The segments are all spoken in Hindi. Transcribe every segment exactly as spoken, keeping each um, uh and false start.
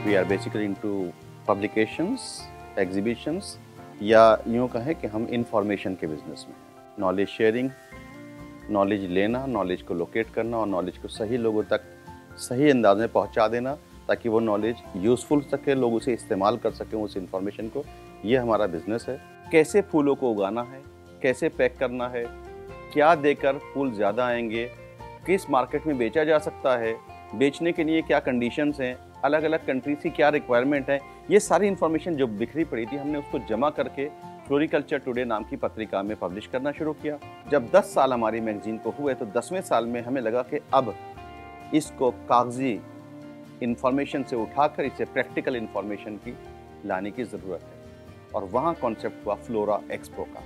We are basically into publications, exhibitions, या यूँ कहें कि हम इंफॉर्मेशन के बिजनेस में हैं। नॉलेज शेयरिंग, नॉलेज लेना, नॉलेज को लोकेट करना और नॉलेज को सही लोगों तक सही अंदाज में पहुंचा देना ताकि वो नॉलेज यूज़फुल सके, लोग उसे इस्तेमाल कर सकें उस इंफॉर्मेशन को। ये हमारा बिजनेस है। कैसे फूलों को उगाना है, कैसे पैक करना है, क्या देकर फूल ज़्यादा आएंगे, किस मार्केट में बेचा जा सकता है, बेचने के लिए क्या कंडीशंस हैं, अलग अलग कंट्रीज की क्या रिक्वायरमेंट है, ये सारी इन्फॉर्मेशन जो बिखरी पड़ी थी हमने उसको जमा करके फ्लोरिकल्चर टुडे नाम की पत्रिका में पब्लिश करना शुरू किया। जब दस साल हमारी मैगजीन को हुए तो दसवें साल में हमें लगा कि अब इसको कागजी इन्फॉर्मेशन से उठाकर इसे प्रैक्टिकल इन्फॉर्मेशन की लाने की ज़रूरत है, और वहाँ कॉन्सेप्ट हुआ फ्लोरा एक्सपो का।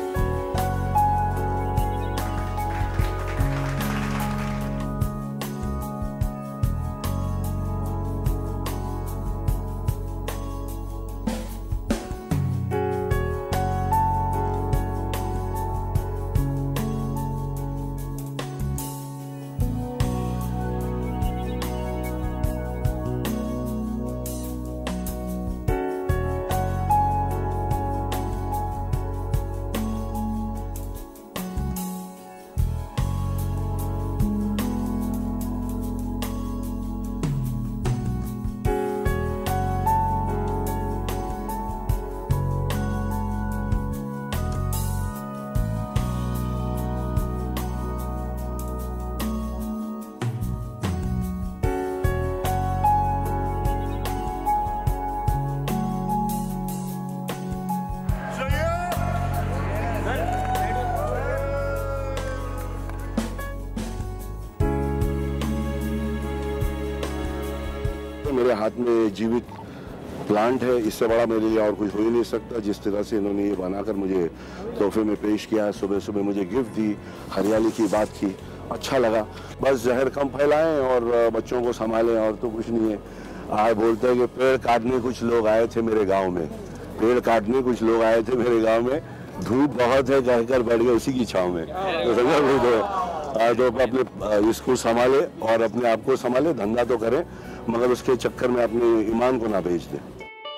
मेरे हाथ में जीवित प्लांट है, इससे बड़ा मेरे लिए और कुछ हो ही नहीं सकता। जिस तरह से इन्होंने ये बनाकर मुझे तोहफे में पेश किया, सुबह सुबह मुझे गिफ्ट दी, हरियाली की बात की, अच्छा लगा। बस जहर कम फैलाएं और बच्चों को संभालें, और तो कुछ नहीं है। आज बोलते हैं कि पेड़ काटने कुछ लोग आए थे मेरे गाँव में, पेड़ काटने कुछ लोग आए थे मेरे गाँव में, धूप बहुत है कहकर बैठ गए उसी की छाँव में। तो समझा, तो अपने इसको संभाले और अपने आप को संभाले, धंधा तो करें मगर उसके चक्कर में अपने ईमान को ना बेच दें।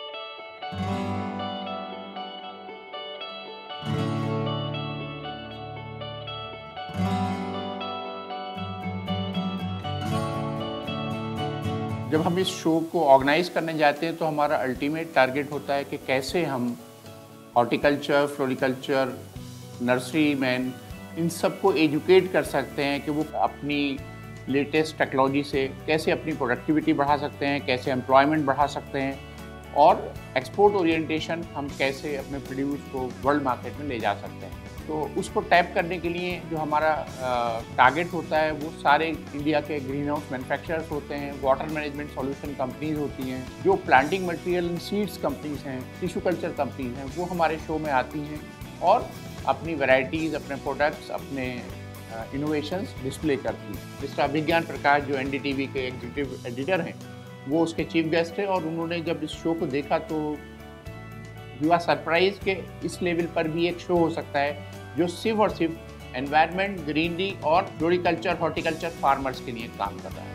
जब हम इस शो को ऑर्गेनाइज करने जाते हैं तो हमारा अल्टीमेट टारगेट होता है कि कैसे हम हॉर्टिकल्चर, फ्लोरिकल्चर, नर्सरी मैन, इन सबको एजुकेट कर सकते हैं कि वो अपनी लेटेस्ट टेक्नोलॉजी से कैसे अपनी प्रोडक्टिविटी बढ़ा सकते हैं, कैसे एम्प्लॉयमेंट बढ़ा सकते हैं, और एक्सपोर्ट ओरिएंटेशन हम कैसे अपने प्रोड्यूस को वर्ल्ड मार्केट में ले जा सकते हैं। तो उसको टैप करने के लिए जो हमारा टारगेट होता है वो सारे इंडिया के ग्रीन हाउस मैन्युफैक्चरर्स होते हैं, वाटर मैनेजमेंट सॉल्यूशन कंपनीज होती हैं, जो planting material and seeds companies हैं, टिश्यू कल्चर कंपनीज हैं, वो हमारे शो में आती हैं और अपनी वैरायटीज़, अपने प्रोडक्ट्स, अपने इनोवेशंस डिस्प्ले करती हैं। जिसका विज्ञान प्रकाश जो एनडीटीवी के एग्जीक्यूटिव एडिटर हैं वो उसके चीफ गेस्ट हैं, और उन्होंने जब इस शो को देखा तो हुआ सरप्राइज कि इस लेवल पर भी एक शो हो सकता है जो सिर्फ और सिर्फ एनवायरनमेंट, ग्रीनरी और फ्लोरिकल्चर, हॉर्टिकल्चर फार्मर्स के लिए काम कर रहा है।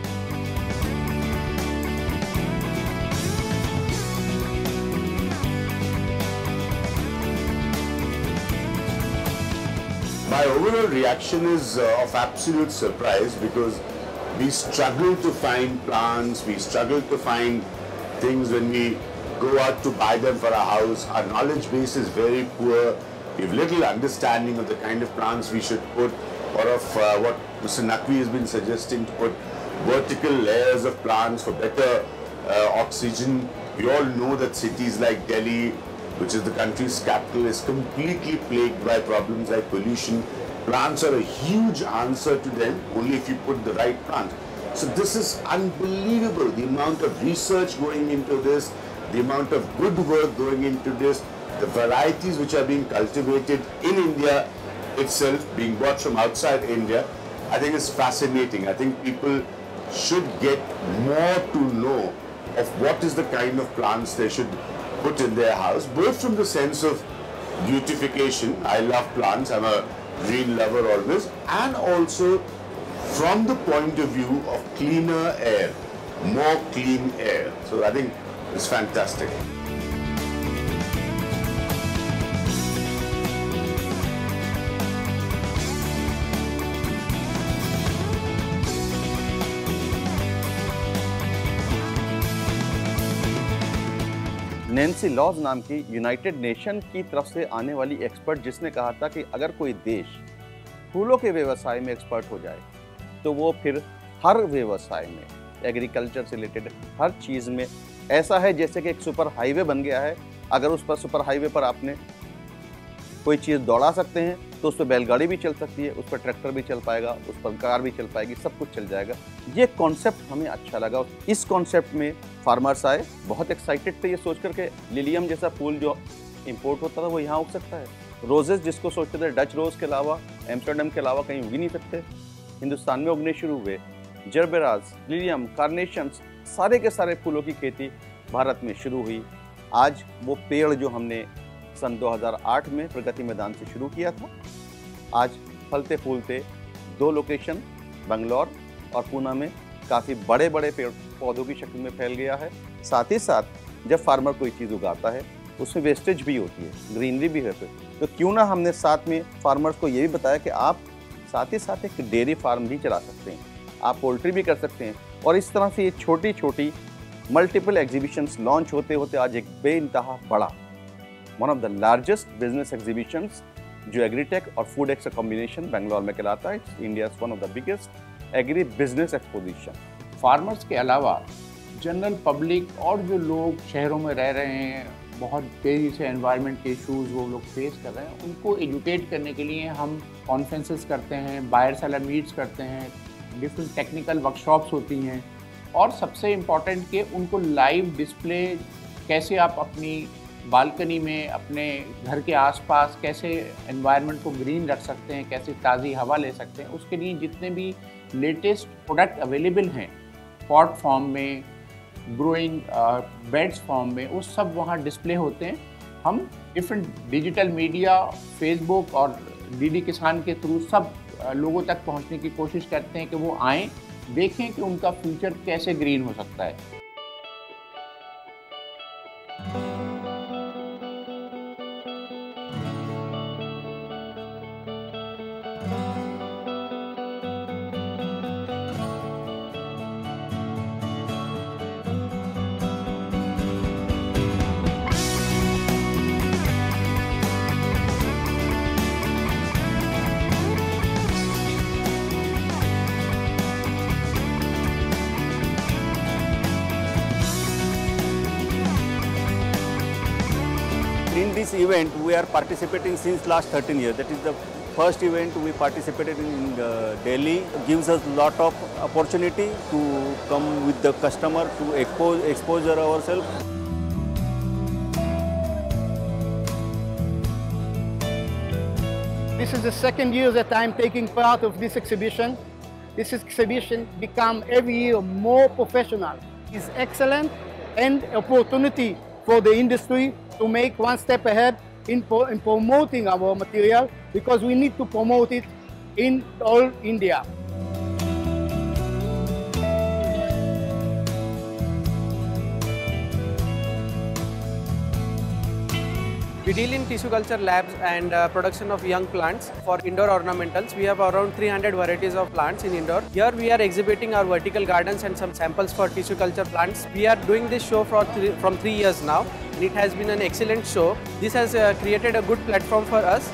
My overall reaction is uh, of absolute surprise, because we struggle to find plants, we struggle to find things when we go out to buy them for our house. Our knowledge base is very poor. We have little understanding of the kind of plants we should put, or of uh, what Mister Naqvi has been suggesting, to put vertical layers of plants for better uh, oxygen. We all know that cities like Delhi, which is the country's capital, is completely plagued by problems like pollution. Plants are a huge answer to them only if you put the right plant. So this is unbelievable, the amount of research going into this, the amount of good work going into this, the varieties which are being cultivated in India itself, being brought from outside India. I think it's fascinating. I think people should get more to know of what is the kind of plants they should put in their house, both from the sense of beautification. I love plants, I'm a green lover always, and also from the point of view of cleaner air. more clean air. So I think it's fantastic. Nancy Laws नाम की यूनाइटेड नेशन की तरफ से आने वाली एक्सपर्ट, जिसने कहा था कि अगर कोई देश फूलों के व्यवसाय में एक्सपर्ट हो जाए तो वो फिर हर व्यवसाय में, एग्रीकल्चर से रिलेटेड हर चीज़ में ऐसा है जैसे कि एक सुपर हाईवे बन गया है। अगर उस पर सुपर हाईवे पर आपने कोई चीज़ दौड़ा सकते हैं तो उस पर बैलगाड़ी भी चल सकती है, उस पर ट्रैक्टर भी चल पाएगा, उस पर कार भी चल पाएगी, सब कुछ चल जाएगा। ये कॉन्सेप्ट हमें अच्छा लगा। इस कॉन्सेप्ट में फार्मर्स आए, बहुत एक्साइटेड थे ये सोच कर के लिलियम जैसा फूल जो इंपोर्ट होता था वो यहाँ उग सकता है। रोजेस जिसको सोचते थे डच रोज के अलावा, एम्स्टर्डम के अलावा कहीं उग ही नहीं सकते, हिंदुस्तान में उगने शुरू हुए। जरबेराज, लिलियम, कार्नेशंस, सारे के सारे फूलों की खेती भारत में शुरू हुई। आज वो पेड़ जो हमने सन दो हज़ार आठ में प्रगति मैदान से शुरू किया था, आज फलते फूलते दो लोकेशन बंगलौर और पूना में काफ़ी बड़े बड़े पेड़ पौधों की शक्ल में फैल गया है। साथ ही साथ जब फार्मर कोई चीज़ उगाता है उसमें वेस्टेज भी होती है, ग्रीनरी भी है, तो क्यों ना हमने साथ में फार्मर्स को ये भी बताया कि आप साथ ही साथ एक डेयरी फार्म भी चला सकते हैं, आप पोल्ट्री भी कर सकते हैं। और इस तरह से ये छोटी छोटी मल्टीपल एग्जीबिशंस लॉन्च होते होते आज एक बेइंतहा बड़ा, one of the largest business exhibitions जो एग्रीटेक और फूड एक्स का कॉम्बिनेशन बेंगलोर में कहलाता है, India one of the biggest agri business exposition. Farmers के अलावा जनरल पब्लिक और जो लोग शहरों में रह रहे हैं, बहुत तेज़ी से एनवायरनमेंट के इश्यूज़ वो लोग फेस कर रहे हैं, उनको एजुकेट करने के लिए हम कॉन्फ्रेंसेस करते हैं, बायर सेलर मीट्स करते हैं, डिफरेंट टेक्निकल वर्कशॉप्स होती हैं, और सबसे इम्पॉर्टेंट कि उनको लाइव डिस्प्ले कैसे आप अपनी बालकनी में, अपने घर के आसपास कैसे एनवायरनमेंट को ग्रीन रख सकते हैं, कैसे ताज़ी हवा ले सकते हैं, उसके लिए जितने भी लेटेस्ट प्रोडक्ट अवेलेबल हैं पॉट फॉर्म में, ग्रोइंग बेड्स फॉर्म में, वो सब वहाँ डिस्प्ले होते हैं। हम डिफरेंट डिजिटल मीडिया, फेसबुक और डीडी किसान के थ्रू सब लोगों तक पहुँचने की कोशिश करते हैं कि वो आएँ, देखें कि उनका फ्यूचर कैसे ग्रीन हो सकता है। In this event, we are participating since last thirteen years. That is the first event we participated in uh, Delhi. Gives us lot of opportunity to come with the customer to expose, expose ourselves. This is the second year that I'm taking part of this exhibition. This exhibition become every year more professional. It's excellent and opportunity for the industry to make one step ahead in, in promoting our material, because we need to promote it in all India. We deal in tissue culture labs and uh, production of young plants. For indoor ornamentals, we have around three hundred varieties of plants in indoor. Here we are exhibiting our vertical gardens and some samples for tissue culture plants. We are doing this show for th from three years now, and it has been an excellent show. This has uh, created a good platform for us.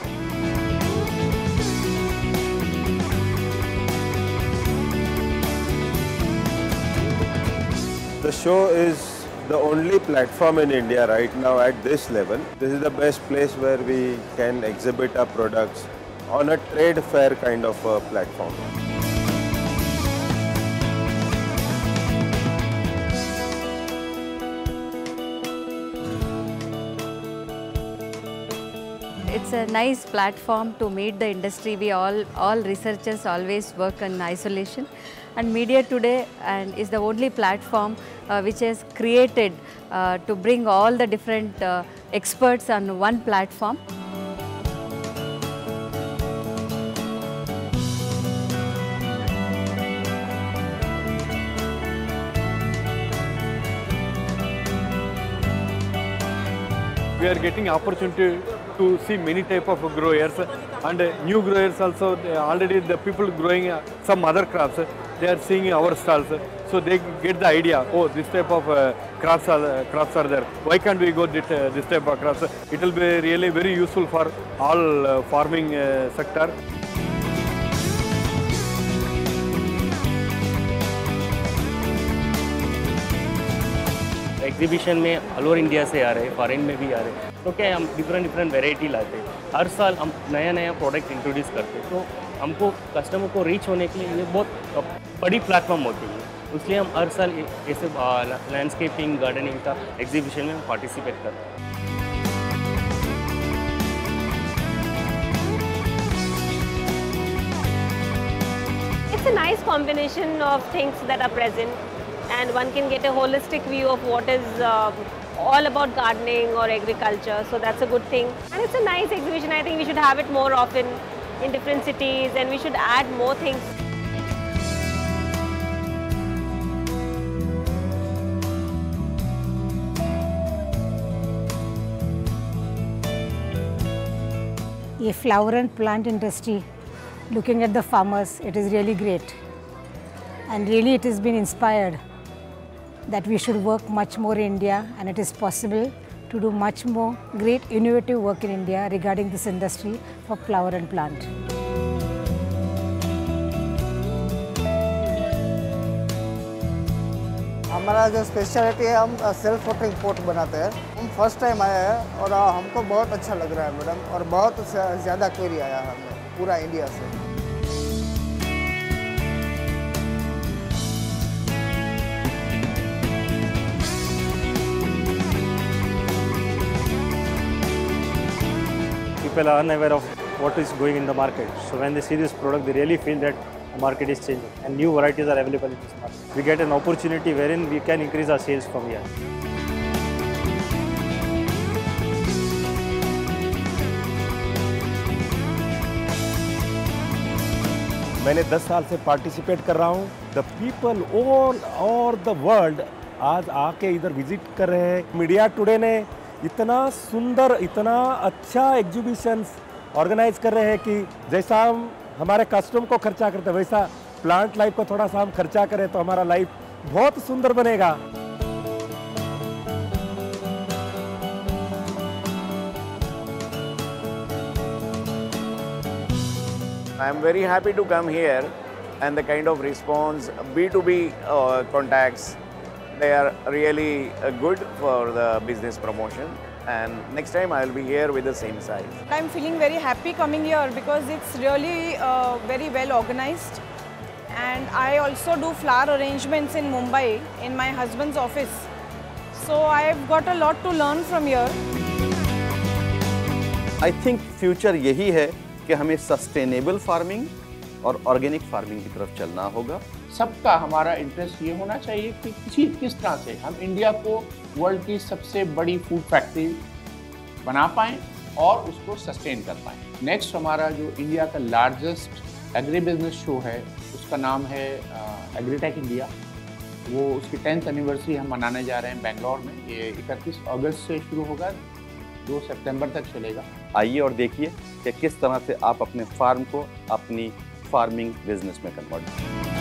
The show is the only platform in India right now at this level. This is the best place where we can exhibit our products on a trade fair kind of a platform. It's a nice platform to meet the industry. We all, all researchers always work in isolation, and media today and is the only platform uh, which is created uh, to bring all the different uh, experts on one platform. we are getting opportunity to see many type of growers and new growers also. Already the people growing some other crops, they are seeing our stalls, so they get the idea, oh, this type of uh, crops are uh, crops are there. Why can't we go this, uh, this type of crops? It will be really very useful for all uh, farming uh, sector. Exhibition में ऑल ओवर इंडिया से आ रहे हैं, फॉरेन में भी आ रहे हैं, तो क्या हम डिफरेंट डिफरेंट वैरायटी लाते हैं। हर साल हम नया नया प्रोडक्ट इंट्रोड्यूस करते हैं, तो हमको कस्टमर को रीच होने के लिए ये बहुत बड़ी प्लेटफॉर्म होती है। इसलिए हम हर साल ऐसे लैंडस्केपिंग गार्डनिंग का एग्जीबिशन में पार्टिसिपेट करते हैं। It's a nice combination of things that are present, and one can get a holistic view of what is uh, all about gardening or agriculture, so that's a good thing. And it's a nice exhibition. I think we should have it more often in different cities, and we should add more things. A flower and plant industry, looking at the farmers, it is really great. And really it has been inspired that we should work much more in India, and it is possible to do much more great innovative work in India regarding this industry for flower and plant. हमारा जो स्पेशलिटी है, हम सेल्फ वाटरिंग पॉट बनाते हैं। हम फर्स्ट टाइम आए हैं और हमको बहुत अच्छा लग रहा है मैडम, और बहुत ज़्यादा क्वेरी आया है हमें पूरा इंडिया से। People are unaware of what is going in the market. So when they see this product, they really feel that the market is changing and new varieties are available in this market. We get an opportunity wherein we can increase our sales from here. मैंने दस साल से पार्टिसिपेट कर रहा हूँ। The people all over the world आज आके इधर विजिट कर रहे हैं। मीडिया टुडे ने इतना सुंदर, इतना अच्छा एग्जीबिशंस ऑर्गेनाइज कर रहे हैं कि जैसा हम हमारे कस्टमर को खर्चा करते हैं, वैसा प्लांट लाइफ को थोड़ा सा हम खर्चा करें तो हमारा लाइफ बहुत सुंदर बनेगा। I am very happy to come here, and the kind of response, B two B uh, contacts, they are really uh, good for the business promotion, and next time I will be here with the same size. I am feeling very happy coming here because it's really uh, very well organized, and I also do flower arrangements in Mumbai in my husband's office. So I have got a lot to learn from here. I think future यही है कि हमें सस्टेनेबल फार्मिंग और ऑर्गेनिक फार्मिंग की तरफ चलना होगा। सबका हमारा इंटरेस्ट ये होना चाहिए कि किसी किस तरह से हम इंडिया को वर्ल्ड की सबसे बड़ी फूड फैक्ट्री बना पाएँ और उसको सस्टेन कर पाएँ। नेक्स्ट हमारा जो इंडिया का लार्जेस्ट एग्री बिजनेस शो है, उसका नाम है एग्रीटेक इंडिया। वो उसकी टेंथ एनिवर्सरी हम मनाने जा रहे हैं बेंगलोर में। ये इकतीस अगस्त से शुरू होगा, दो सितंबर तक चलेगा। आइए और देखिए कि किस तरह से आप अपने फार्म को अपनी फार्मिंग बिजनेस में कन्वर्ट करें।